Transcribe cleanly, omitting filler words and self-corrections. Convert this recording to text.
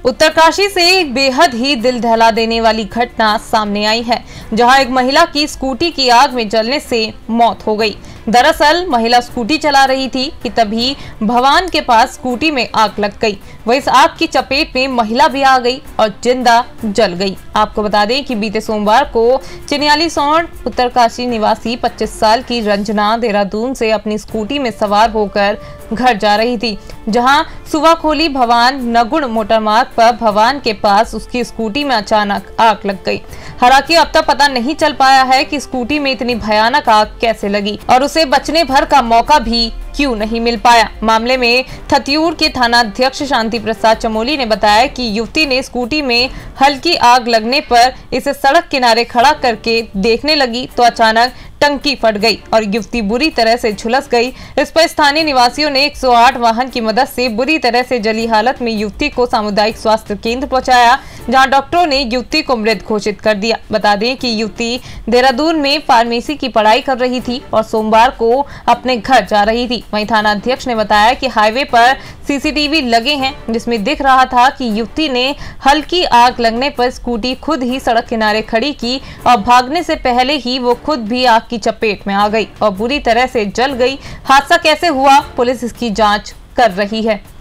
उत्तरकाशी से एक बेहद ही दिल दहला देने वाली घटना सामने आई है, जहां एक महिला की स्कूटी की आग में जलने से मौत हो गई। दरअसल महिला स्कूटी चला रही थी कि तभी भवान के पास स्कूटी में आग लग गई। वह इस आग की चपेट में महिला भी आ गई और जिंदा जल गई। आपको बता दें कि बीते सोमवार को चिन्यालीसौड़ उत्तरकाशी निवासी 25 साल की रंजना देहरादून से अपनी स्कूटी में सवार होकर घर जा रही थी, जहां सुवाखोली भवान नगुण मोटर मार्ग पर भवान के पास उसकी स्कूटी में अचानक आग लग गई। हालांकि अब तक पता नहीं चल पाया है कि स्कूटी में इतनी भयानक आग कैसे लगी और उसे बचने भर का मौका भी क्यों नहीं मिल पाया। मामले में थतियूर के थाना अध्यक्ष शांति प्रसाद चमोली ने बताया कि युवती ने स्कूटी में हल्की आग लगने पर इसे सड़क किनारे खड़ा करके देखने लगी तो अचानक टंकी फट गई और युवती बुरी तरह से झुलस गई। इस पर स्थानीय निवासियों ने 108 वाहन की मदद से बुरी तरह से जली हालत में युवती को सामुदायिक स्वास्थ्य केंद्र पहुंचाया, जहां डॉक्टरों ने युवती को मृत घोषित कर दिया। बता दें कि युवती देहरादून में फार्मेसी की पढ़ाई कर रही थी और सोमवार को अपने घर जा रही थी। वहीं थाना अध्यक्ष ने बताया कि हाईवे पर सीसीटीवी लगे हैं, जिसमें दिख रहा था कि युवती ने हल्की आग लगने पर स्कूटी खुद ही सड़क किनारे खड़ी की और भागने से पहले ही वो खुद भी आग की चपेट में आ गई और बुरी तरह से जल गई। हादसा कैसे हुआ, पुलिस इसकी जांच कर रही है।